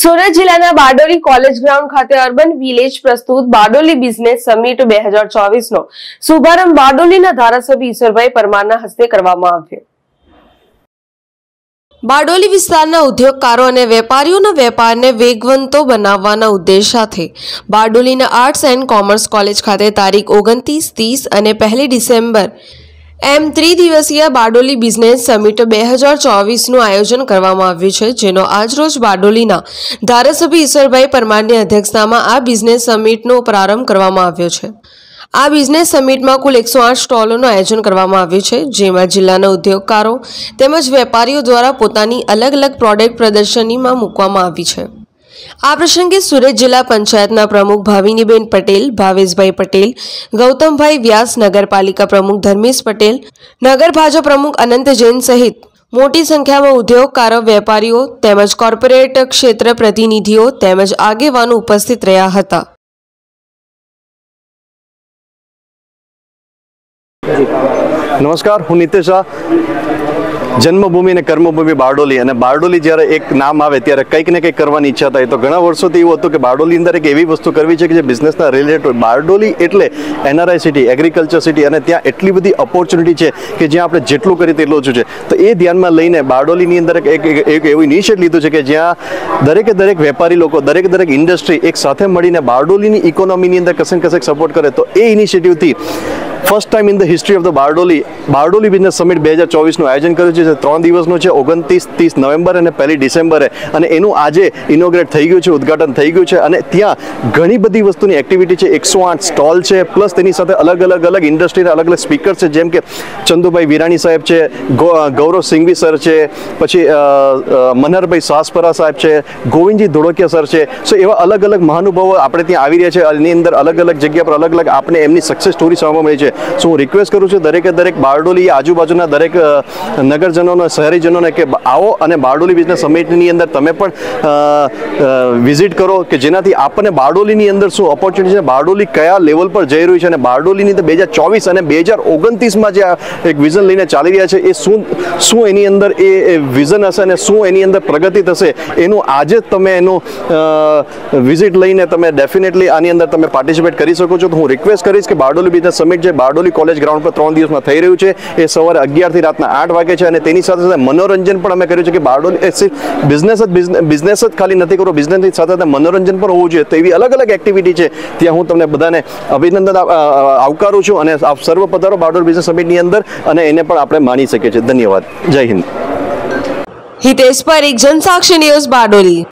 સુરત જિલ્લાના Bardoli college ground ખાતે urban village પ્રસ્તુત બારડોલી બિઝનેસ સમિટ 2024 નો શુભારંભ બારડોલીના ધારાસભ્ય ઈશ્વરભાઈ પરમારના હસ્તે કરવામાં આવ્યો। બારડોલી વિસ્તારના ઉદ્યોગકારો અને વેપારીઓના વેપારને વેગવંતો બનાવવાના ઉદ્દેશ સાથે બારડોલીના આર્ટ્સ એન્ડ કોમર્સ કોલેજ ખાતે તારીખ 29, 30 અને 1 ડિસેમ્બર એમ ત્રિદિવસીય બારડોલી બિઝનેસ સમિટ 2024નું આયોજન કરવામાં આવ્યું છે, જેનો આજરોજ બારડોલીના ધારાસભ્ય ઈશ્વરભાઈ પરમારની અધ્યક્ષતામાં આ બિઝનેસ સમિટનો પ્રારંભ કરવામાં આવ્યો છે। આ બિઝનેસ સમિટમાં કુલ 108 સ્ટોલોનું આયોજન કરવામાં આવ્યું છે, જેમાં જિલ્લાના ઉદ્યોગકારો તેમજ વેપારીઓ દ્વારા પોતાની અલગ અલગ પ્રોડક્ટ પ્રદર્શનીમાં મૂકવામાં આવી છે। આ પ્રસંગે સુરત જિલ્લા પંચાયતના પ્રમુખ ભાવિનીબેન પટેલ, ભાવેશભાઈ પટેલ, ગૌતમભાઈ વ્યાસ, નગરપાલિકા પ્રમુખ ધર્મેશ પટેલ, નગર ભાજપ પ્રમુખ અનંત જૈન સહિત મોટી સંખ્યામાં ઉદ્યોગકારો, વેપારીઓ તેમજ કોર્પોરેટ ક્ષેત્ર પ્રતિનિધિઓ તેમજ આગેવાનો ઉપસ્થિત રહ્યા હતા। નમસ્કાર, હું નિતેશ શાહ। જન્મભૂમિ અને કર્મભૂમિ બારડોલી, અને બારડોલી જ્યારે એક નામ આવે ત્યારે કંઈક ને કંઈક કરવાની ઈચ્છા થાય। તો ઘણા વર્ષોથી એવું હતું કે બારડોલી અંદર એક એવી વસ્તુ કરવી છે કે જે બિઝનેસના રિલેટેડ હોય। બારડોલી એટલે NRI સિટી, એગ્રીકલ્ચર સિટી, અને ત્યાં એટલી બધી ઓપોર્ચ્યુનિટી છે કે જ્યાં આપણે જેટલું કરીએ તેટલું ઓછું છે। તો એ ધ્યાનમાં લઈને બારડોલીની અંદર એક એવું ઇનિશિયેટ લીધું છે કે જ્યાં દરેક વેપારી લોકો, દરેક ઇન્ડસ્ટ્રી એક સાથે મળીને બારડોલીની ઇકોનોમીની અંદર કશે ને કશે સપોર્ટ કરે। તો એ ઇનિશિયેટિવથી first time in the history of the Bardoli business summit 2024નું આયોજન કર્યું છે। 3 દિવસનું છે, 29, 30 નવેમ્બર અને 1 ડિસેમ્બરે, અને એનું આજે ઇનોગ્રેટ થઈ ગયું છે, ઉદ્ઘાટન થઈ ગયું છે। અને ત્યાં ઘણી બધી વસ્તુની એક્ટિવિટી છે, 108 સ્ટોલ છે, પ્લસ તેની સાથે અલગ ઇન્ડસ્ટ્રીના અલગ સ્પીકર છે, જેમ કે ચંદુભાઈ વિરાણી સાહેબ છે, ગૌરવ સિંઘવી સર છે, પછી મનહરભાઈ સાસપરા સાહેબ છે, ગોવિંદજી ધોળકિયા સર છે। સો એવા અલગ મહાનુભાવો આપણે ત્યાં આવી રહ્યા છે। એની અંદર અલગ જગ્યા પર અલગ આપણે એમની સક્સેસ સ્ટોરી સાંભળવા મળી છે। સો હું રિક્વેસ્ટ કરું છું દરેક બારડોલી આજુબાજુના દરેક નગરજનોને, શહેરીજનોને કે આવો અને બારડોલી બિઝનેસ સમિટની અંદર તમે પણ વિઝિટ કરો, કે જેનાથી આપણને બારડોલીની અંદર શું ઓપોર્ચ્યુનિટી છે, બારડોલી કયા લેવલ પર જઈ રહ્યું છે, અને બારડોલીની અંદર 2024 અને 2029માં જે એક વિઝન લઈને ચાલી રહ્યા છે એ શું એની અંદર એ વિઝન હશે અને શું એની અંદર પ્રગતિ થશે, એનું આજે જ તમે એનું વિઝિટ લઈને તમે ડેફિનેટલી આની અંદર તમે પાર્ટિસિપેટ કરી શકો છો। તો હું રિક્વેસ્ટ કરીશ કે બારડોલી બિઝનેસ સમિટ જે બારડોલી કોલેજ ગ્રાઉન્ડ પર 3 દિવસમાં થઈ રહ્યું છે એ સવારે 11 થી રાતના 8 વાગે છે, અને તેની સાથે મનોરંજન પણ અમે કર્યું છે કે બારડોલી બિઝનેસ જ ખાલી નથી કરવો, બિઝનેસની સાથે મનોરંજન પણ હોવું જોઈએ। તો એવી અલગ એક્ટિવિટી છે, ત્યાં હું તમને બધાને અભિનંદન આવકારું છું, અને આપ સર્વ પધારો બારડોલી બિઝનેસ સમિટની અંદર, અને એને પણ આપણે માણી શકીએ છીએ। ધન્યવાદ, જય હિન્દ। હિતેશ પરીખ, જનસાક્ષી ન્યૂઝ, બારડોલી।